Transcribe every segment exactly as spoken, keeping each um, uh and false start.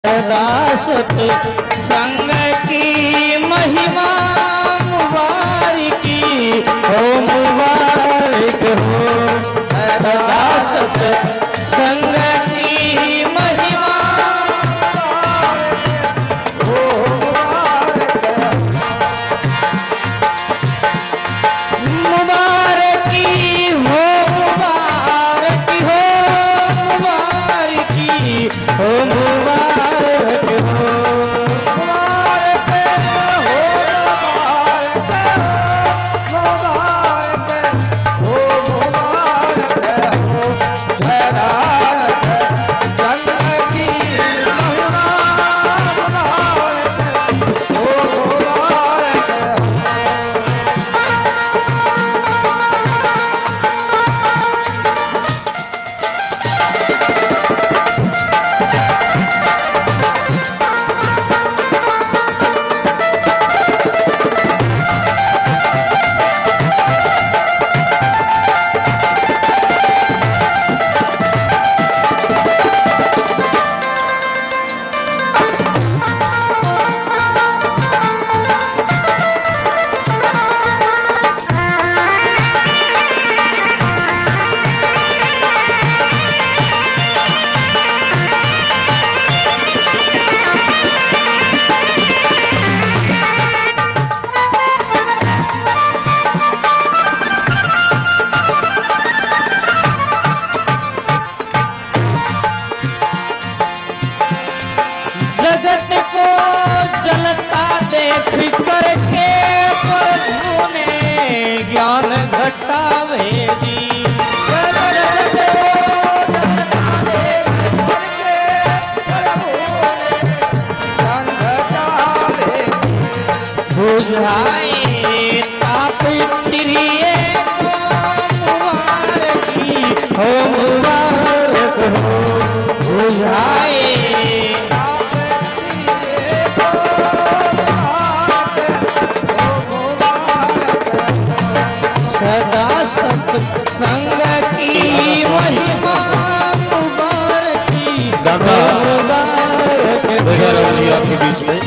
सदा सत संग की महिमा मुबारक हो, मुबारक हो। सदा सत संग की महिमा हो, मुबारक हो, मुबारक हो, मुबारक हो, मुबारक हो। जगत को जलता देख करके प्रभु ने ज्ञान घटा भेजी। जगत को जलता देख करके प्रभु ने ज्ञान घटा भेजी। बुझाए ताप तिरिये को मुबारक हो, मुबारक हो। बुझाए सदा सत संग की महिमा मुबारक मुबारक जी आपके बीच में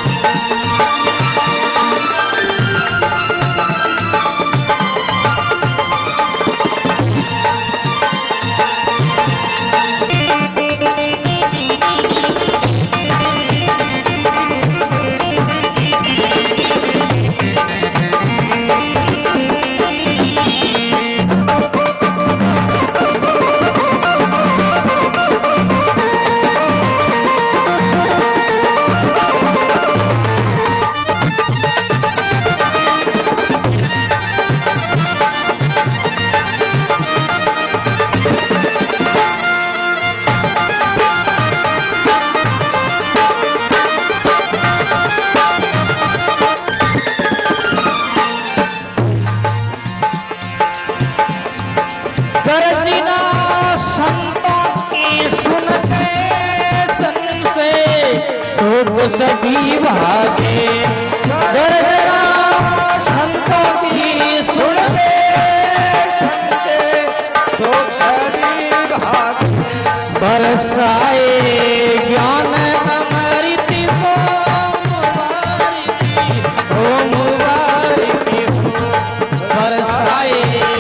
गर्जना संतों की सुन के सन से शोक सभी भागे। गर्जना संतों की सुन के सन से शोक सभी भागे। बरसाए ज्ञान अमृत को मुबारक हो, मुबारक हो। बरसाए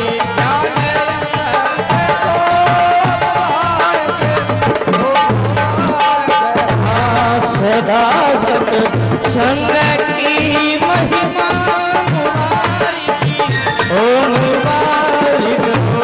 सदा सत संग की महिमा मुबारक हो, मुबारक हो।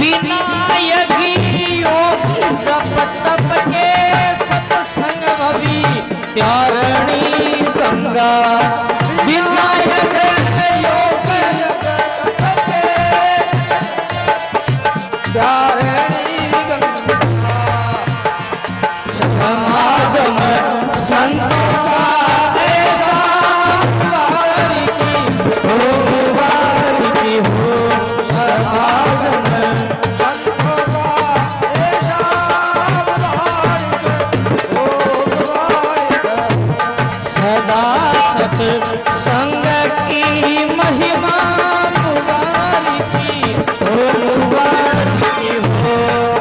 विनायकी योगी जप तप के सत्संग भवी त्यारणी गंगा विनायक योग जप तप के त्यारणी गंगा समाज में संतों का ऐसा वारी की हो वारी की हो समाज में संतों का ऐसा वारी की हो वारी की सदा सत संग की महिमा मुबारी की हो मुबारी की हो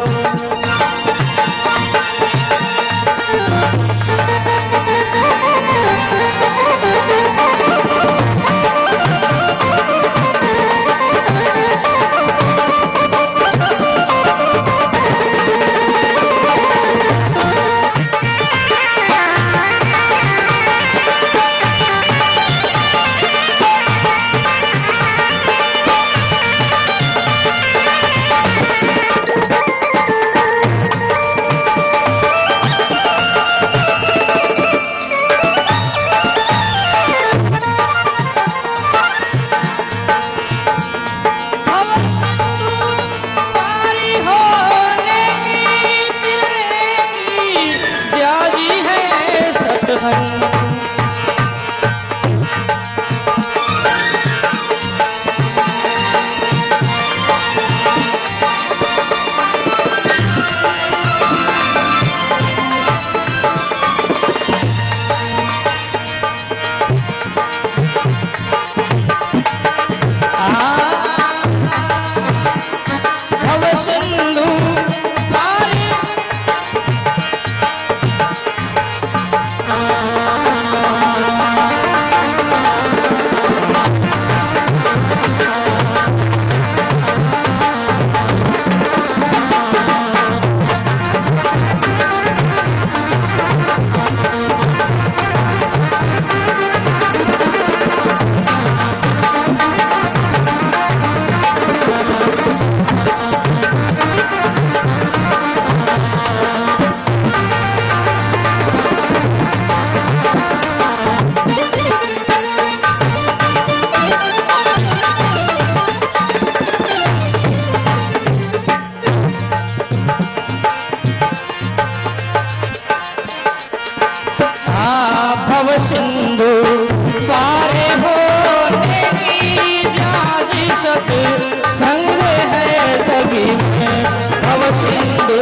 सिंधु पारे होने की जाजी सत संग है सभी में भव सिंधु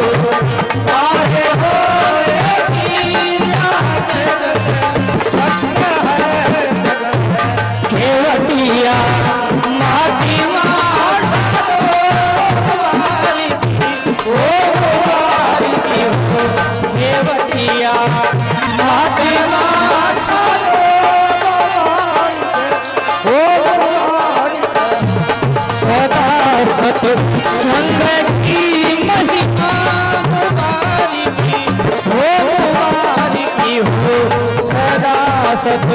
पारे होने की जाजी सत संग है केवटिया माटी माशो वारी की ओ वारी की हो केवटिया माटी सत संग की महिमा मुबारी की हो मुबारी की हो सदा सत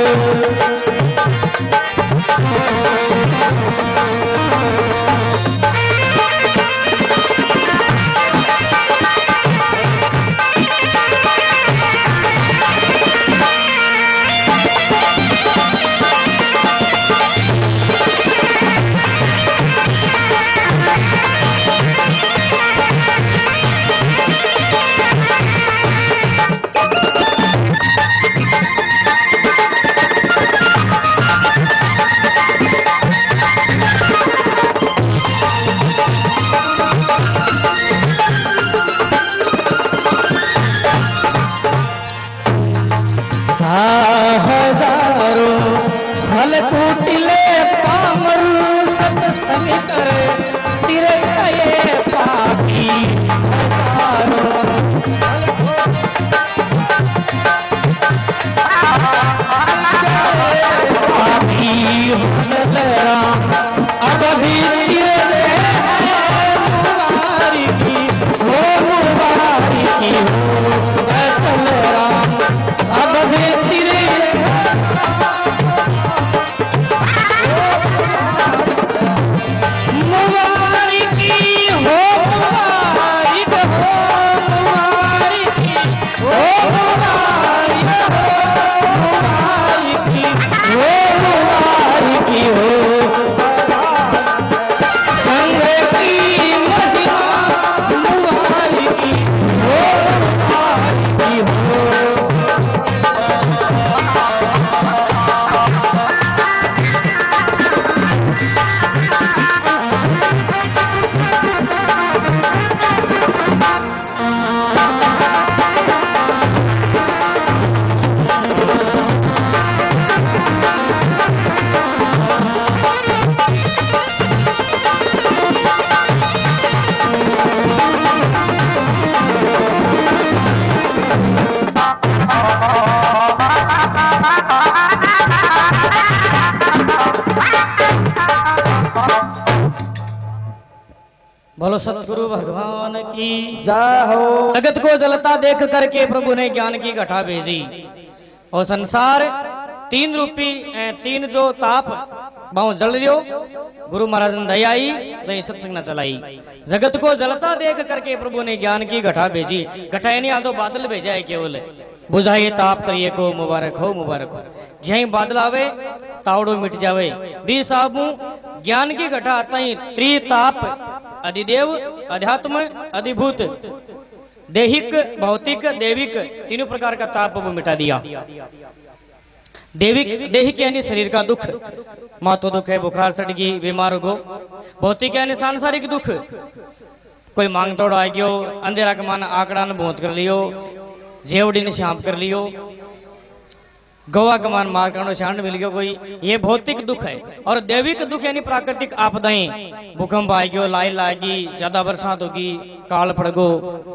बोलो सतगुरु भगवान की जय हो। जगत को जलता देख करके प्रभु ने ज्ञान की घटा भेजी और संसार तीन रूपी तीन जो ताप बहु जल रियो गुरु महाराज ने दया आई तो सत्संग न चलाई। जगत को जलता देख करके प्रभु ने ज्ञान की घटा भेजी। घटा नहीं आ तो बादल भेजा है केवल बुझाइए ताप करिए को मुबारक हो मुबारक हो। जहीं बादल आवे तावड़ो मिट जावे। बी साबू ज्ञान की घटा तई त्रिताप अधिदेव अध्यात्म अधिभूत देहिक भौतिक देविक तीनों प्रकार का ताप वो मिटा दिया। देविक देहिक यानी शरीर का दुख, मातो दुख है, बुखार चढ़ गई, बीमार हो। भौतिक यानी सांसारिक दुख, कोई मांग तोड़ आ गयो, अंधेरा का मान आंकड़ा ने बहुत कर लियो, जेवड़ी ने शांप कर लियो, गवा का मान मार कर शांत मिल गयो कोई, ये भौतिक दुख है। और दैविक दुख यानी प्राकृतिक आपदाएं, भूकंप आ गयो, लाई लागी, ज्यादा बरसात होगी, काल पड़गो,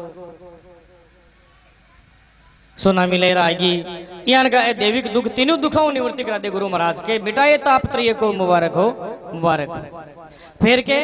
सुनामी लहर आएगी, यान का दैविक दुख तीनों दुखों निवृत्ति करा दे गुरु महाराज के। मिटाए ताप त्रय को मुबारक हो मुबारक हो। फिर के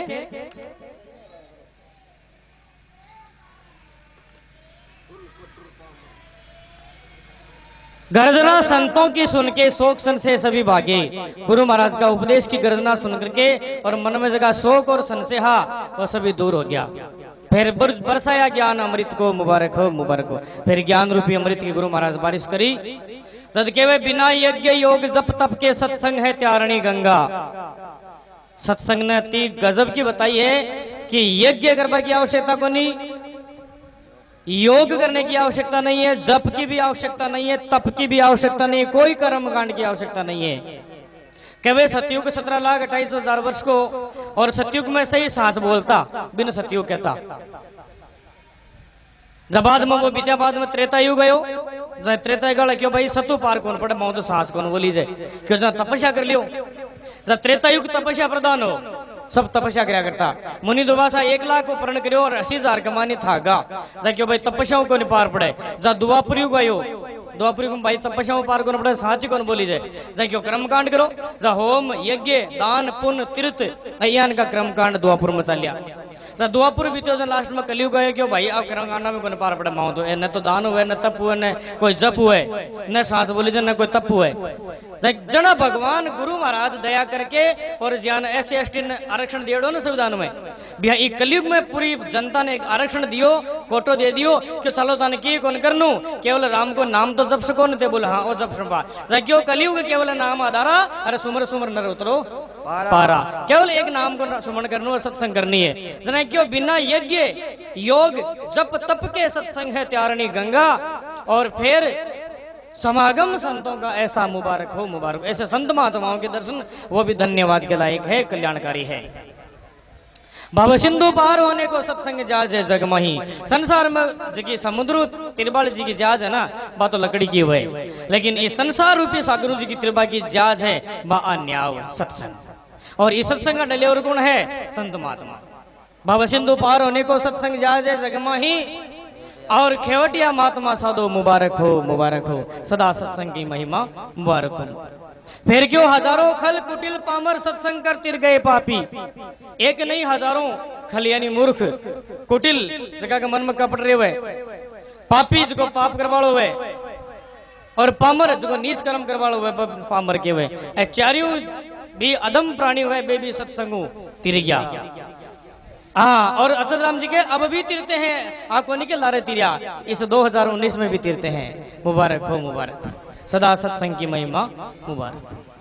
गर्जना संतों की सुन के शोक सन से सभी भागे। गुरु महाराज का उपदेश की गर्जना सुन करके और मन में जगह शोक और संशय वो सभी दूर हो गया। फिर बरसाया ज्ञान अमृत को मुबारक हो मुबारक हो। फिर ज्ञान रूपी अमृत की गुरु महाराज बारिश करी। जद के वे बिना यज्ञ योग जप तप के सत्संग है त्यारणी गंगा। सत्संग ने ती गजब की बताई है कि यज्ञ करने की आवश्यकता को नहीं, योग करने की आवश्यकता नहीं है, जप की भी आवश्यकता नहीं है, तप की भी आवश्यकता नहीं है, कोई कर्म कांड की आवश्यकता नहीं है। कहे सतयुग सत्रह लाख अट्ठाईस हजार वर्ष को और सतयुग में सही सांस बोलता बिन सतयुग कहता। जब बाद में वो बीत्या बाद में त्रेता युग गयो, त्रेता युग क्यों भाई सतु पार कौन पड़े मौत सांस कौन बोली जाए क्यों जब तपस्या कर लियो। जब त्रेता युग तपस्या प्रदान हो सब तपस्या कराया करता। मुनि दुबासा एक लाख को प्रण करो और अस्सी हजार कमानी था गा जा क्यों भाई तपस्याओं को नहीं पार पड़े। जा द्वापर युग आयो द्वापर युग भाई तपस्याओं पार कौन पड़े साची कौन बोली जाए जा क्यों कर्म कांड करो जा होम यज्ञ दान पुण्य तीर्थ अयान का कर्म कांड द्वापुर में चल लिया। द्वापुर बीते लास्ट में कलयुग गए क्यों भाई अब कर्म कांड में कोई पार पड़े माओ तो न तो दान हुए न तप हुए न कोई जप हुए न सांस बोली जाए न कोई तप हुए। जना भगवान गुरु महाराज दया करके और ज्ञान ऐसे एसटी ने आरक्षण दियो ना संविधान में भैया कलयुग में पूरी जनता ने एक आरक्षण दियो कोटो दे दियो कि चलो ताने की कौन करनू केवल राम को नाम तो जप सको न बोले हाँ वो जप सपा क्यों कलयुग केवल नाम आधारा अरे सुमर सुमर नर उतरो पारा केवल एक नाम को सुमन करनो और सत्संग करनी है। जना क्यों बिना यज्ञ योग जप तप के सत्संग है त्यारणी गंगा। और फिर समागम संतों का ऐसा मुबारक हो मुबारक। ऐसे संत महात्माओं के दर्शन वो भी धन्यवाद के लायक है कल्याणकारी है। बाबा सिंधु पार होने को सत्संग जहाज है जगमही। संसार में जगह समुद्र तिरबाल जी की जहाज है ना बात तो लकड़ी की हुए लेकिन इस संसार रूपी सागुरु जी की तिरबा की जहाज है बा अन्याव सत्संग। और इस सत्संग का डलेवर गुण है संत महात्मा। बाबा सिंधु पार होने को सत्संग जहाज है जगमही और खेवटिया महात्मा साधो मुबारक हो मुबारक हो सदा सत्संग की महिमा मुबारक हो। फिर क्यों हजारों खल कुटिल पामर सत्संग कर तिर गए पापी। एक नहीं हजारों खल यानी मूर्ख कुटिल जगह के मन में कपट रहे हुए पापी जो पाप करवाड़ो हुए और पामर जो नीच कर्म करवाड़ो हुए पामर के हुए चारियों भी अदम प्राणी हुए बे भी सत्संगु तिर गया। हाँ और अचल राम जी के अब भी तीरते हैं आंखों के लारे तिरिया इस दो हज़ार उन्नीस में भी तीरते हैं। मुबारक हो मुबारक सदा सत्संग की महिमा मुबारक।